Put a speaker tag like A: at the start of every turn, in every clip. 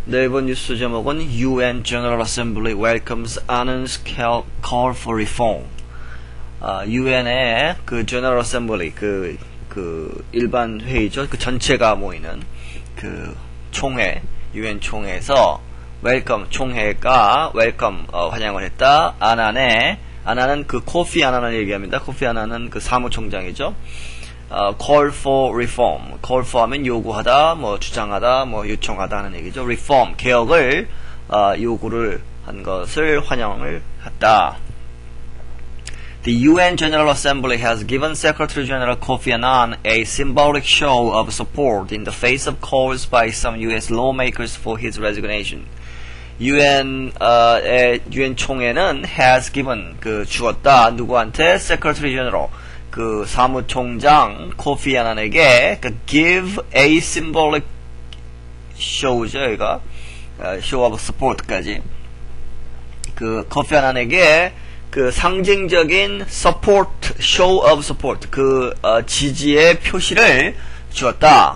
A: 네, 이번 뉴스 제목은 UN General Assembly welcomes Annan's call for reform. UN의 그 General Assembly, 그 일반 회의죠. 그 전체가 모이는 그 총회, UN 총회에서 총회가 환영을 했다. 아난은 그 코피 아난을 얘기합니다. 코피 아난은 그 사무총장이죠. call for reform. call for 하면 요구하다, 주장하다, 요청하다 하는 얘기죠. reform, 개혁을, 요구를 한 것을 환영을 했다. The UN General Assembly has given Secretary General Kofi Annan a symbolic show of support in the face of calls by some US lawmakers for his resignation. UN 총회는 has given, 주었다, 누구한테? Secretary General, 사무총장 코피 아난에게 give a symbolic show죠, 여기가 show of support까지 코피 아난에게 상징적인 support, show of support, 지지의 표시를 주었다.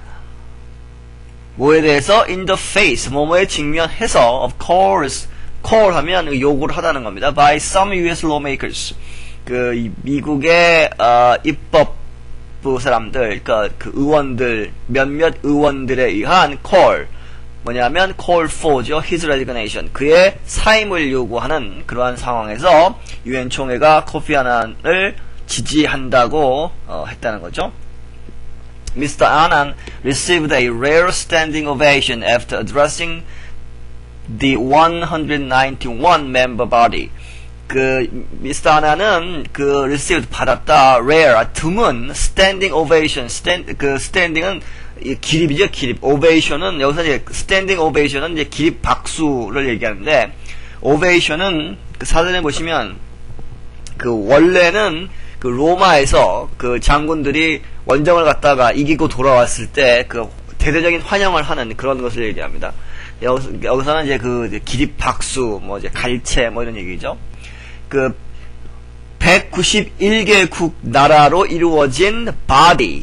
A: 뭐에 대해서? in the face, 뭐뭐에 직면해서 of course, call 하면 요구를 하다는 겁니다. by some US lawmakers, 미국의 입법부 사람들, 의원들, 몇몇 의원들에 의한 call, 뭐냐면 call for죠. his resignation, 그의 사임을 요구하는 그러한 상황에서 유엔 총회가 코피 아난을 지지한다고 했다는 거죠. Mr. Annan received a rare standing ovation after addressing the 191 member body. 미스터 아난은 received 받았다, rare 드문 standing ovation, standing은 기립이죠, 기립. ovation은 여기서 이제 standing ovation은 이제 기립 박수를 얘기하는데, ovation은 사전에 보시면 원래는 로마에서 장군들이 원정을 갔다가 이기고 돌아왔을 때 대대적인 환영을 하는 그런 것을 얘기합니다. 여기서는 이제 기립 박수, 이제 갈채, 이런 얘기죠. 191개국 나라로 이루어진 body,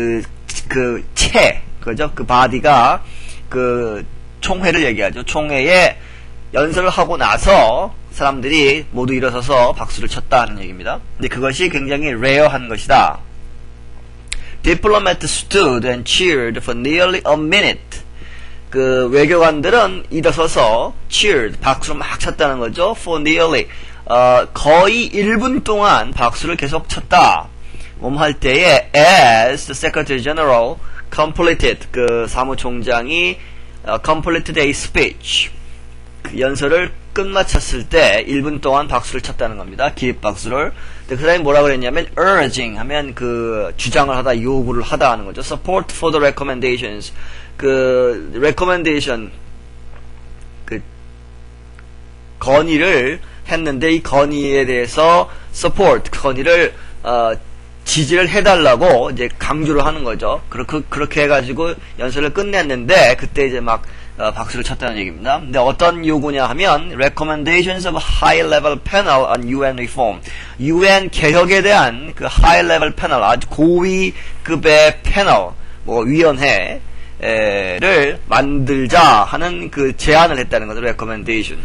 A: 그죠? body가 총회를 얘기하죠. 총회에 연설을 하고 나서 사람들이 모두 일어서서 박수를 쳤다는 얘기입니다. 근데 그것이 굉장히 rare한 것이다. Diplomats stood and cheered for nearly a minute. 외교관들은 일어서서 cheered, 박수를 막 쳤다는 거죠. for nearly, 거의 1분 동안 박수를 계속 쳤다. 할 때에 as the Secretary General completed, 사무총장이 completed a speech, 연설을 끝마쳤을 때 1분 동안 박수를 쳤다는 겁니다. 기립박수를. 근데 그 사람이 뭐라 그랬냐면 urging 하면 주장을 하다, 요구를 하다 하는 거죠. support for the recommendations, recommendation, 건의를 했는데 이 건의에 대해서 support, 건의를 지지를 해달라고 이제 강조를 하는 거죠. 그렇게 해가지고 연설을 끝냈는데 그때 이제 막 박수를 쳤다는 얘기입니다. 근데 어떤 요구냐 하면 recommendations of high-level panel on UN reform, UN 개혁에 대한 high-level panel, 아주 고위급의 패널, 위원회를 만들자 하는 제안을 했다는 거죠. recommendation.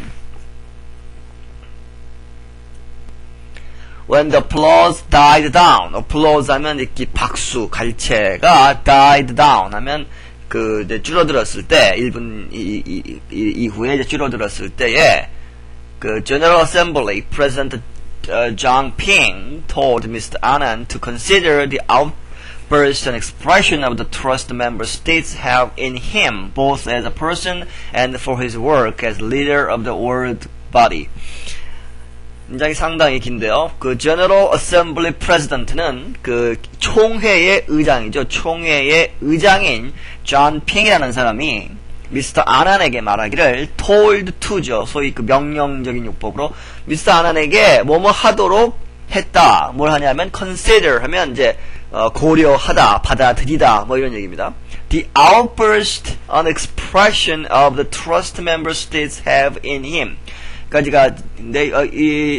A: When the applause died down, applause 하면 이렇게 박수, 갈채가 died down 하면 이제 줄어들었을 때, 1분 이후에 이제 줄어들었을 때에 General Assembly President John Ping told Mr. Annan to consider the outburst and expression of the trust member states have in him, both as a person and for his work as leader of the world body. 문장이 상당히 긴데요. General Assembly President는 총회의 의장이죠. 총회의 의장인 존 핑이라는 사람이 미스터 아난에게 말하기를 told to죠. 소위 명령적인 요법으로 미스터 아난에게 뭐뭐 하도록 했다. 뭘 하냐면 consider 하면 이제 고려하다, 받아들이다, 이런 얘기입니다. The outburst and expression of the trust member states have in him. 근데 이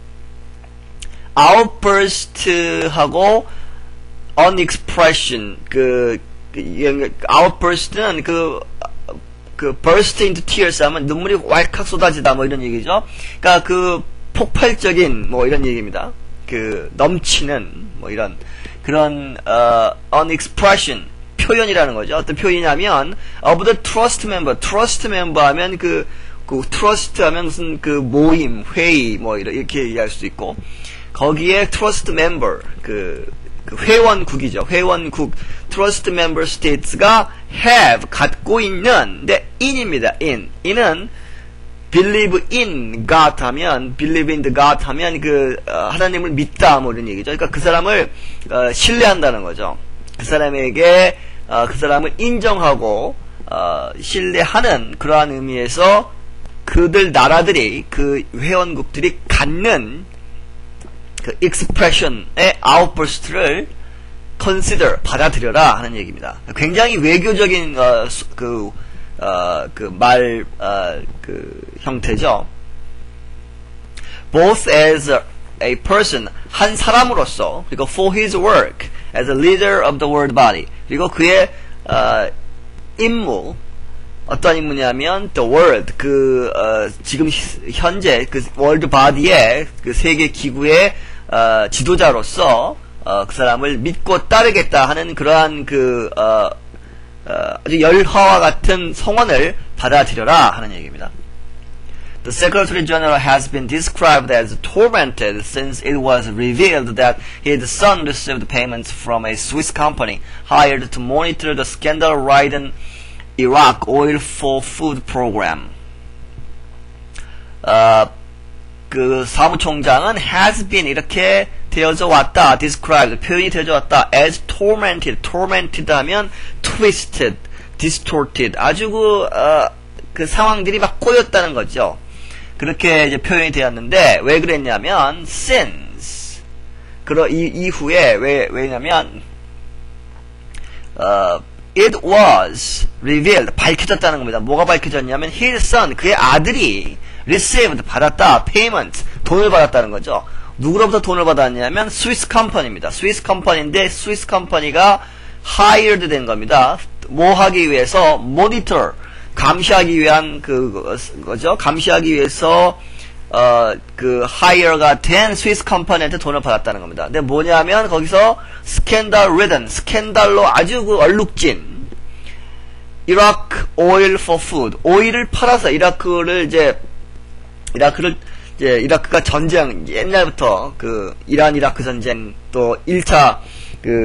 A: outburst하고 unexpression, outburst는 그 burst into tears 하면 눈물이 왈칵 쏟아지다 뭐 이런 얘기죠. 그러니까 그 폭발적인 뭐 이런 얘기입니다. 그 넘치는 뭐 이런 그런 an expression 표현이라는 거죠. 어떤 표현이냐면 of the trust member 하면 그 trust 하면 무슨 그 모임, 회의 뭐 이렇게 얘기할 수도 있고 거기에 trust member 그 회원국이죠. 회원국 trust member states가 have 갖고 있는 데 in입니다. in은 believe in God 하면 believe in the God 하면 그 하나님을 믿다 뭐 이런 얘기죠. 그러니까 그 사람을 신뢰한다는 거죠. 그 사람에게 그 사람을 인정하고 신뢰하는 그러한 의미에서 그들 나라들이 그 회원국들이 갖는 그 expression의 outburst를 consider 받아들여라 하는 얘기입니다. 굉장히 외교적인 그 형태죠. Both as a person 한 사람으로서 그리고 for his work as a leader of the world body 그리고 그의 임무 어떤 임무냐면 the world 지금 현재 그 월드 바디의 그 세계 기구의 지도자로서 그 사람을 믿고 따르겠다 하는 그러한 아주 열화와 같은 성원을 받아들여라 하는 얘기입니다. The Secretary General has been described as tormented since it was revealed that his son received payments from a Swiss company hired to monitor the scandal-ridden Iraq Oil for Food program. 그 사무총장은 has been 이렇게 되어져 왔다, described 표현이 되어져 왔다, as tormented 하면 twisted, distorted 아주 그 상황들이 막 꼬였다는 거죠. 그렇게 이제 표현이 되었는데 왜 그랬냐면 since 이후에 왜냐면 it was revealed 밝혀졌다는 겁니다. 뭐가 밝혀졌냐면 his son 그의 아들이 received 받았다 payment 돈을 받았다는 거죠. 누구로부터 돈을 받았냐면 스위스 컴퍼니입니다. 스위스 컴퍼니인데 스위스 컴퍼니가 hired 된 겁니다. 뭐 하기 위해서 monitor 감시하기 위한 거죠. 감시하기 위해서 그 hire가 된 스위스 컴퍼니한테 돈을 받았다는 겁니다. 근데 뭐냐면 거기서 스캔달로 아주 얼룩진 Iraq Oil for Food 오일을 팔아서 이라크가 전쟁 옛날부터 그 이란 이라크 전쟁 또 1차 그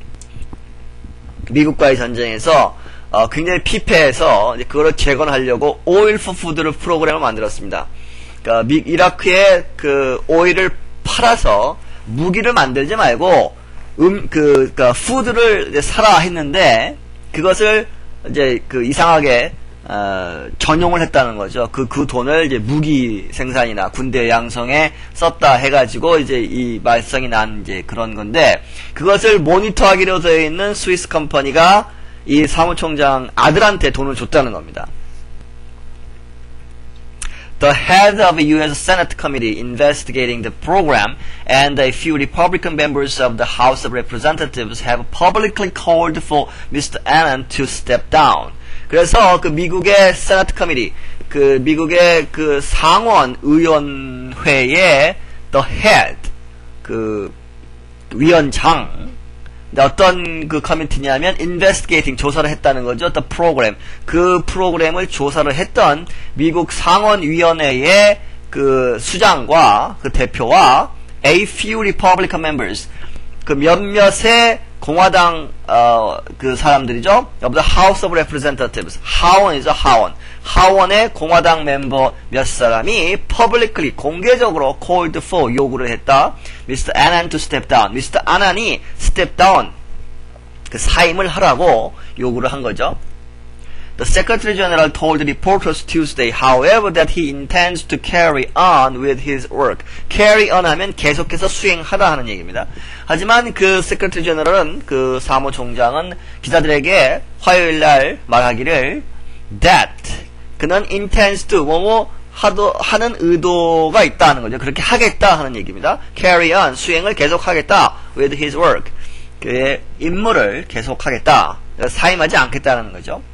A: 미국과의 전쟁에서 굉장히 피폐해서 그거를 재건하려고 Oil for Food를 프로그램을 만들었습니다. 그러니까 이라크에 그 오일을 팔아서 무기를 만들지 말고 그러니까 푸드를 사라 했는데 그것을 이제 이상하게 전용을 했다는 거죠. 그 돈을 이제 무기 생산이나 군대 양성에 썼다 해가지고 이제 이 말썽이 난 이제 그런 건데 그것을 모니터하기로 되어 있는 스위스 컴퍼니가 이 사무총장 아들한테 돈을 줬다는 겁니다. The head of a U.S. Senate committee investigating the program and a few Republican members of the House of Representatives have publicly called for Mr. Annan to step down. 그래서 그 미국의 Senate Committee, 그 미국의 그 상원 의원회의 the head, 그 위원장, 어떤 그 커미티냐면 investigating 조사를 했다는 거죠. the program 그 프로그램을 조사를 했던 미국 상원위원회의 그 수장과 그 대표와 a few Republican members 그 몇몇의 공화당 그 사람들이죠. of the House of Representatives 하원이죠. 하원의 공화당 멤버 몇 사람이 publicly 공개적으로 called for 요구를 했다. Mr. Annan to step down. Mr. Annan이 step down 그 사임을 하라고 요구를 한 거죠. The Secretary General told reporters Tuesday, however, that he intends to carry on with his work. carry on 하면 계속해서 수행하다 하는 얘기입니다. 하지만 그 Secretary General은 그 사무총장은 기자들에게 화요일 날 말하기를 that 그는 intends to 하는 의도가 있다는 거죠. 그렇게 하겠다 하는 얘기입니다. carry on 수행을 계속하겠다 with his work 그의 임무를 계속하겠다 사임하지 않겠다는 거죠.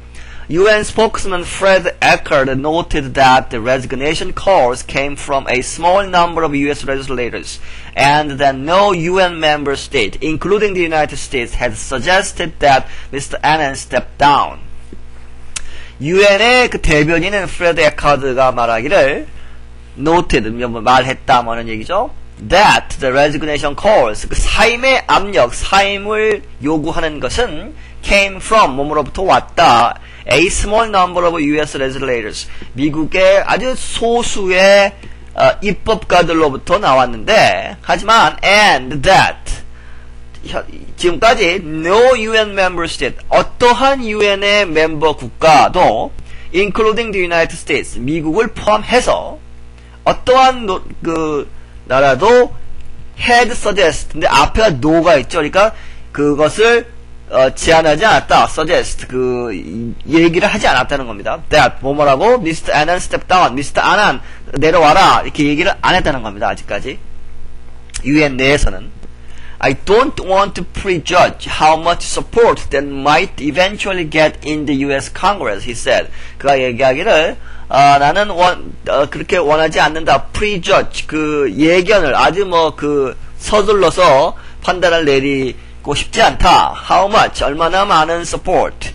A: UN spokesman Fred Eckert noted that the resignation calls came from a small number of US legislators and that no UN member state, including the United States, had suggested that Mr. Annan step down. UN의 그 대변인은 프레드 에카드가 말하기를 noted, 말했다 뭐 하는 얘기죠. That the resignation calls, 그 사임의 압력, 사임을 요구하는 것은 came from, 뭐로부터 왔다. A small number of US legislators, 미국의 아주 소수의 입법가들로부터 나왔는데, 하지만 and that, 지금까지 no UN member state, 어떠한 UN의 멤버 국가도 including the United States, 미국을 포함해서 어떠한 그 나라도 had suggest, 근데 앞에가 no가 있죠. 그러니까 그것을 제안하지 않았다. suggest, 얘기를 하지 않았다는 겁니다. that, 뭐라고? Mr. Annan step down, Mr. Annan 내려와라. 이렇게 얘기를 안 했다는 겁니다. 아직까지. UN 내에서는. I don't want to prejudge how much support that might eventually get in the US Congress, he said. 그가 얘기하기를, 나는 그렇게 원하지 않는다. prejudge, 예견을 아주 서둘러서 판단을 내리고 싶지 않다. How much, 얼마나 많은 support,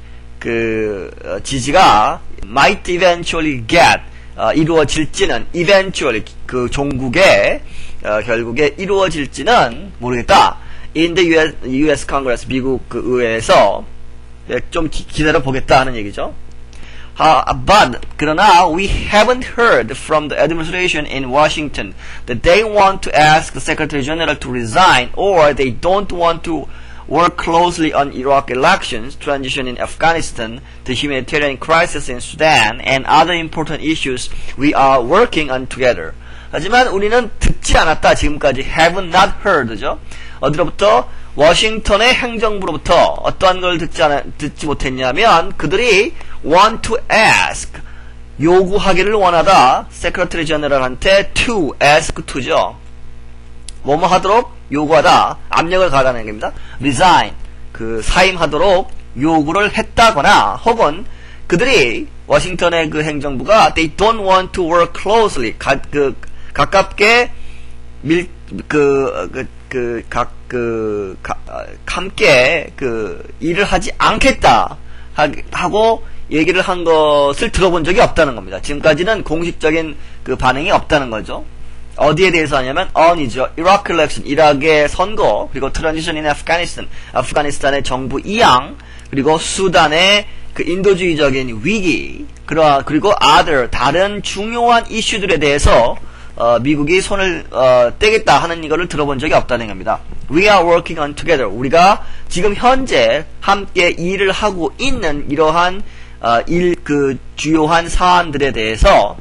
A: 지지가 might eventually get, 이루어질지는, eventually, 종국에, 결국에 이루어질지는 모르겠다. In the US Congress, 미국 의회에서, 좀 기다려 보겠다 하는 얘기죠. But, 그러나, we haven't heard from the administration in Washington that they want to ask the Secretary General to resign or they don't want to work closely on Iraq elections, transition in Afghanistan, the humanitarian crisis in Sudan, and other important issues we are working on together. 하지만 우리는 듣지 않았다. 지금까지 have not heard죠. 어디로부터? 워싱턴의 행정부로부터 어떠한 걸 듣지 못했냐면 그들이 want to ask, 요구하기를 원하다. Secretary General한테 to ask to죠. 뭐뭐 하도록 요구하다. 압력을 가하는 얘기입니다. resign, 사임하도록 요구를 했다거나 혹은 그들이 워싱턴의 행정부가 they don't want to work closely, 가깝게 함께 일을 하지 않겠다 하고 얘기를 한 것을 들어본 적이 없다는 겁니다. 지금까지는 공식적인 반응이 없다는 거죠. 어디에 대해서 하냐면 on이죠. Iraq election, 이락의 선거, 그리고 transition in Afghanistan, 아프가니스탄의 정부 이양, 그리고 수단의 인도주의적인 위기, 그리고 other, 다른 중요한 이슈들에 대해서 미국이 손을 떼겠다 하는 이거를 들어본 적이 없다는 겁니다. We are working on together. 우리가 지금 현재 함께 일을 하고 있는 이러한 주요한 사안들에 대해서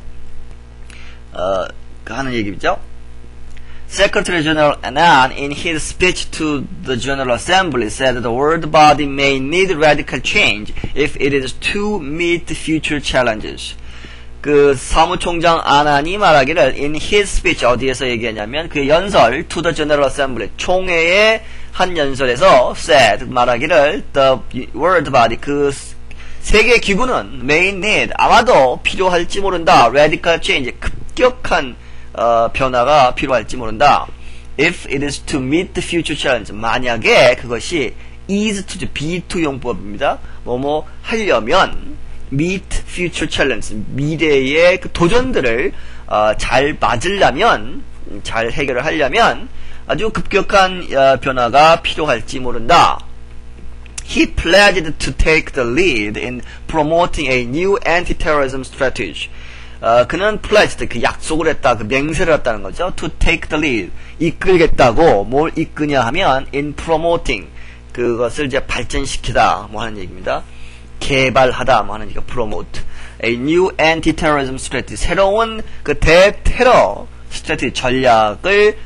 A: 하는 얘기죠. Secretary General Annan, in his speech to the General Assembly, said the world body may need radical change if it is to meet future challenges. 사무총장 아난이 말하기를 in his speech, 어디에서 얘기하냐면 연설 to the General Assembly, 총회의 한 연설에서 said, 말하기를 the world body, 세계 기구는 may need, 아마도 필요할지 모른다. radical change, 급격한 변화가 필요할지 모른다. if it is to meet the future challenge, 만약에 그것이 is to, be to 용법입니다. 뭐뭐 하려면 meet future challenge, 미래의 도전들을 잘 맞으려면, 잘 해결을 하려면 아주 급격한 변화가 필요할지 모른다. He pledged to take the lead in promoting a new anti-terrorism strategy. 그는 pledged, 약속을 했다, 맹세를 했다는 거죠. To take the lead, 이끌겠다고. 뭘 이끄냐 하면 in promoting, 그것을 이제 발전시키다 뭐 하는 얘기입니다. 개발하다 뭐 하는 얘기가 promote. A new anti-terrorism strategy, 새로운 대테러 strategy, 전략을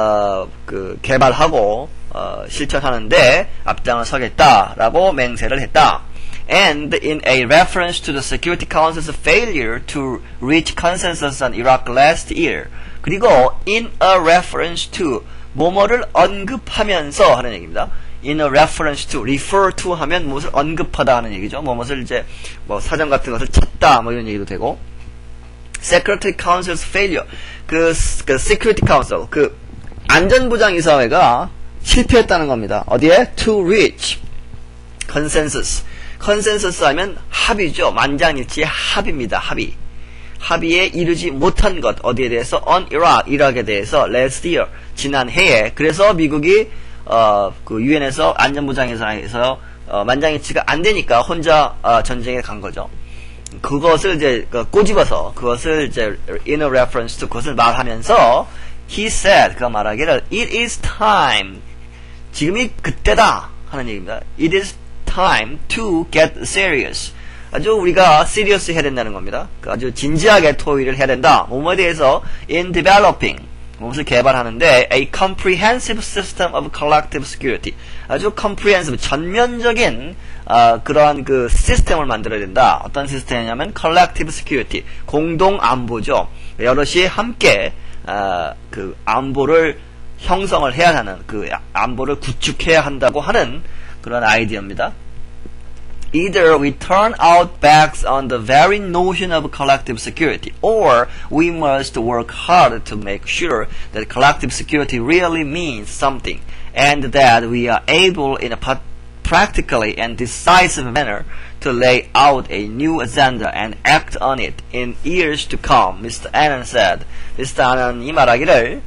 A: 개발하고 실천하는데 앞장을 서겠다라고 맹세를 했다. And in a reference to the Security Council's failure to reach consensus on Iraq last year. 그리고 in a reference to, 뭐뭐를 언급하면서 하는 얘기입니다. in a reference to, refer to 하면 무엇을 언급하다 하는 얘기죠. 무엇을 이제 뭐 사전 같은 것을 찾다 뭐 이런 얘기도 되고. Security Council's failure. 그 Security Council, 그 안전보장이사회가 실패했다는 겁니다. 어디에? To reach consensus. consensus 하면 합의죠. 만장일치의 합의입니다. 합의에 이르지 못한 것. 어디에 대해서? On Iraq. 이락에 대해서 last year. 지난 해에. 그래서 미국이 그 유엔에서 안전보장이사회에서 만장일치가 안 되니까 혼자 전쟁에 간 거죠. 그것을 이제 꼬집어서 그것을 이제 in a reference to 그것을 말하면서 he said 그가 말하기를 it is time 지금이 그때다 하는 얘기입니다. It is time to get serious. 아주 우리가 serious 해야 된다는 겁니다. 아주 진지하게 토의를 해야 된다. 뭐뭐에 대해서 in developing 무엇을 개발하는데 a comprehensive system of collective security. 아주 comprehensive 전면적인 그러한 그 시스템을 만들어야 된다. 어떤 시스템이냐면 collective security 공동 안보죠. 여럿이 함께 그 안보를 형성을 해야 하는 그 안보를 구축해야 한다고 하는 그런 아이디어입니다. Either we turn our backs on the very notion of collective security, or we must work hard to make sure that collective security really means something, and that we are able in a practically and decisive manner to lay out a new agenda and act on it in years to come, Mr. Annan said. Mr. Annan이 말하기를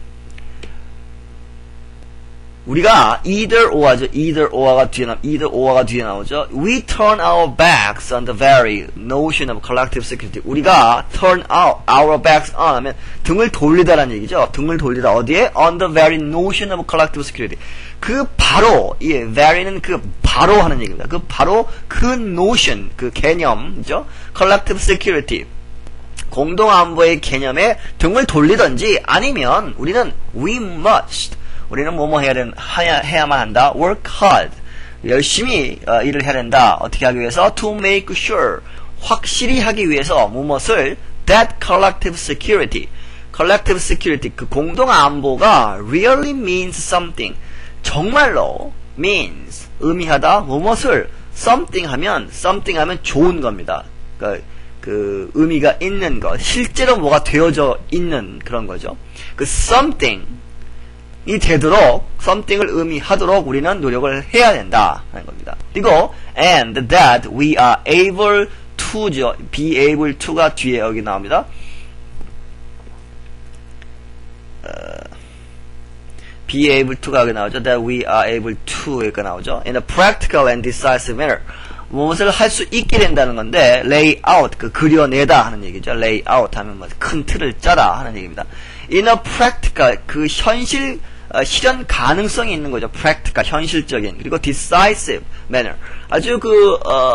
A: 우리가 either or죠. either or가 뒤에 나오죠. We turn our backs on the very notion of collective security. 우리가 turn our backs on 하면 등을 돌리다라는 얘기죠. 등을 돌리다 어디에? On the very notion of collective security. 그 바로 very는 그 바로 하는 얘기입니다. 그 바로 그 notion 그 개념이죠. collective security. 공동안보의 개념에 등을 돌리든지 아니면 우리는 we must 우리는 뭐뭐 해야만 한다. work hard. 열심히 일을 해야 된다. 어떻게 하기 위해서? to make sure. 확실히 하기 위해서 무엇을? that collective security. collective security. 그 공동안보가 really means something. 정말로 means. 의미하다. 무엇을? something 하면 좋은 겁니다. 그 의미가 있는 것. 실제로 뭐가 되어져 있는 그런 거죠. 그 something. 이 되도록 something을 의미하도록 우리는 노력을 해야 된다 하는 겁니다. 그리고 and that we are able to죠. be able to가 뒤에 여기 나옵니다. be able to가 여기 나오죠. that we are able to 여기 나오죠. in a practical and decisive manner 무엇을 할 수 있게 된다는 건데 lay out 그 그려내다 하는 얘기죠. lay out 하면 뭐 큰 틀을 짜다 하는 얘기입니다. in a practical 그 실현 가능성이 있는 거죠. practical 현실적인 그리고 decisive manner 아주 그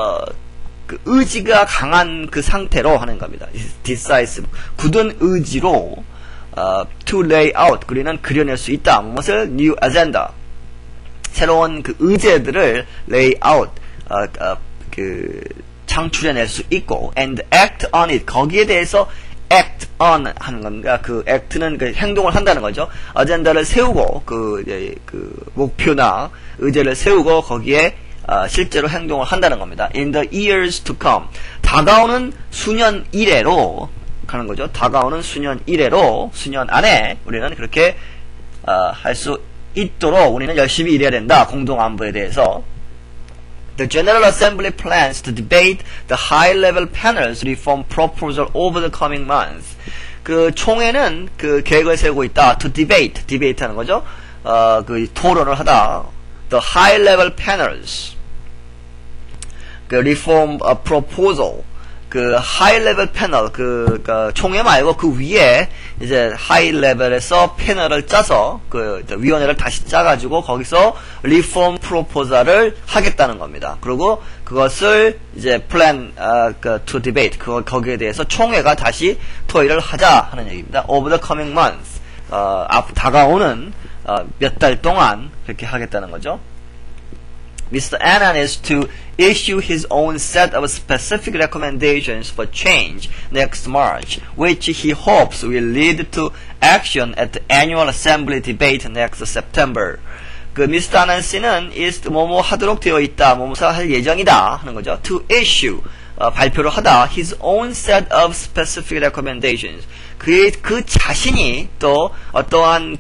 A: 의지가 강한 그 상태로 하는 겁니다. decisive 굳은 의지로 to lay out 우리는 그려낼 수 있다. 무엇을? new agenda 새로운 그 의제들을 lay out 그 창출해낼 수 있고 and act on it 거기에 대해서 act on 하는 겁니다. 그 act는 그 행동을 한다는 거죠. 어젠다를 세우고 그 목표나 의제를 세우고 거기에 실제로 행동을 한다는 겁니다. In the years to come 다가오는 수년 이래로 하는 거죠. 다가오는 수년 이래로 수년 안에 우리는 그렇게 할 수 있도록 우리는 열심히 일해야 된다. 공동안보에 대해서. The General Assembly plans to debate the high-level panel's reform proposal over the coming months. 그 총회는 그 계획을 세우고 있다. To debate 하는 거죠. 그 토론을 하다. The high-level panels. 그 reform proposal. 그 high-level panel 그 총회 말고 그 위에 이제 high-level에서 패널을 짜서 그 위원회를 다시 짜가지고 거기서 reform proposal을 하겠다는 겁니다. 그리고 그것을 이제 plan to debate 거기에 대해서 총회가 다시 토의를 하자 하는 얘기입니다. Over the coming months 다가오는 몇 달 동안 그렇게 하겠다는 거죠. Mr. Annan is to issue his own set of specific recommendations for change next March, which he hopes will lead to action at the annual assembly debate next September. 그 미스터 아난 씨는 is 뭐뭐 하도록 되어 있다, 뭐뭐 할 예정이다 하는 거죠. To issue 발표를 하다 his own set of specific recommendations. 그 자신이 또 어떠한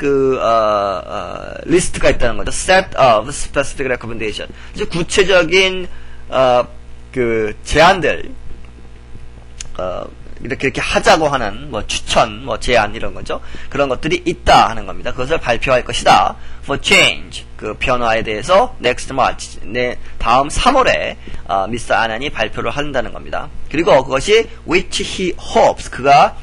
A: 리스트가 있다는 거죠. set of specific recommendation. 구체적인 제안들 이렇게 하자고 하는 추천, 제안 이런 거죠. 그런 것들이 있다 하는 겁니다. 그것을 발표할 것이다. For change 변화에 대해서 next March 다음 3월에 미스터 아난이 발표를 한다는 겁니다. 그리고 그것이 which he hopes 그가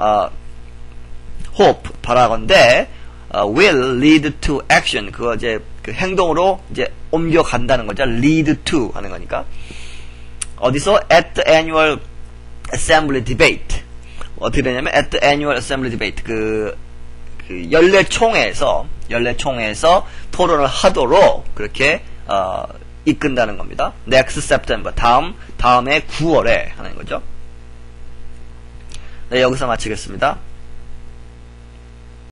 A: hope 바라건대 will lead to action 그거 이제 행동으로 이제 옮겨간다는 거죠. lead to 하는 거니까 어디서 at the annual assembly debate 어떻게 되냐면 at the annual assembly debate 연례총회에서 토론을 하도록 그렇게 이끈다는 겁니다. next September 다음해 9월에 하는 거죠. 네, 여기서 마치겠습니다.